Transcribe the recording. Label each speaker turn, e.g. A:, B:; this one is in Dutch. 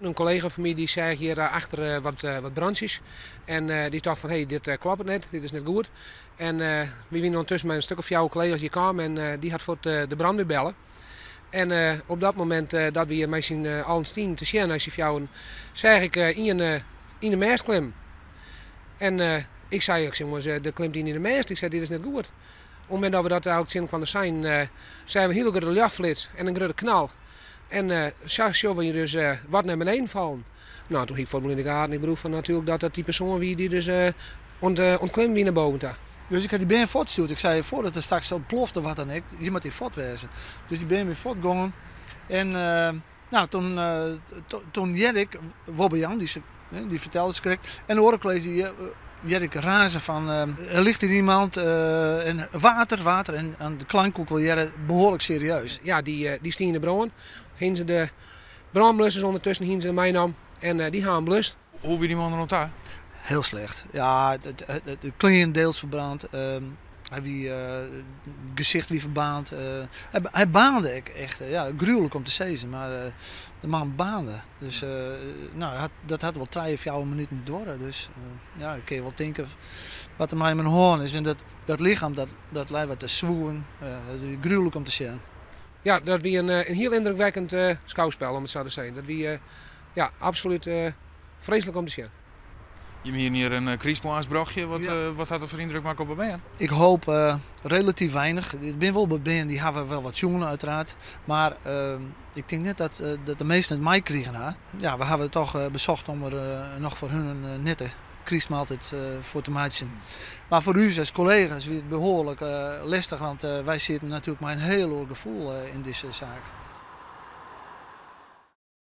A: Een collega van mij die zei hier achter wat brandjes. En die dacht van, hey, dit klopt niet, dit is niet goed. En we waren ondertussen met een stuk of jouw collega's hier kwamen en die had voor de brandweer bellen. En op dat moment dat we hier met z'n allen stien te zien als je vrouwen, zei ik in de mest klim. En ik zei, jongens, er klimt in de mest. Ik zei, dit is niet goed. Op het moment dat we dat ook zien van zijn, zijn we een hele grote luchtflits en een grote knal. En zo zien we dus wat naar beneden vallen. Nou, toen ging ik voor in de gaten. Ik bedoel van natuurlijk dat die persoon wie die dus ontklimmen wie naar boven daar.
B: Dus ik had die been voortgestuurd. Ik zei, voordat er straks plofte wat dan ik, je moet die voortwezen. Dus die ben weer voortgegaan. En nou, toen Jerk, Wobbejan, die vertelde ze correct. En de oorklees die Jerk razen van, er ligt hier iemand en water. En de klank ook wel Jerk behoorlijk serieus.
A: Ja, die stien in de brand. Gingen ze de brandblussers ondertussen gingen ze meenam. En die gaan blust.
C: Hoe wie die man er daar?
B: Heel slecht. Ja, de knieën deels verbrand. Hij gezicht wie verbaand. Hij baande echt. Ja, gruwelijk om te zezen, maar de man baande. Dus nou, dat had wel 3 of 4 minuten moeten worden. Dus ja, ik kan je wel denken wat er met mijn hoorn is. En dat lichaam, dat lijkt wat te zwoegen. Dat is gruwelijk om te zien.
A: Ja, dat was een heel indrukwekkend schouwspel, om het zo te zeggen. Dat was ja, absoluut vreselijk om te zien.
C: Je hebt hier een kriesmoaasbrachtje. Wat had er voor indruk maken op de band?
B: Ik hoop relatief weinig. Ik ben wel bij band, die hebben wel wat jongen uiteraard. Maar ik denk net dat de meesten het mij kregen. Hè? Ja, we hebben toch bezocht om er nog voor hun een nette kriesmaaltijd voor te maken. Maar voor u als collega's is het behoorlijk lastig, want wij zitten natuurlijk met een heel hoog gevoel in deze zaak.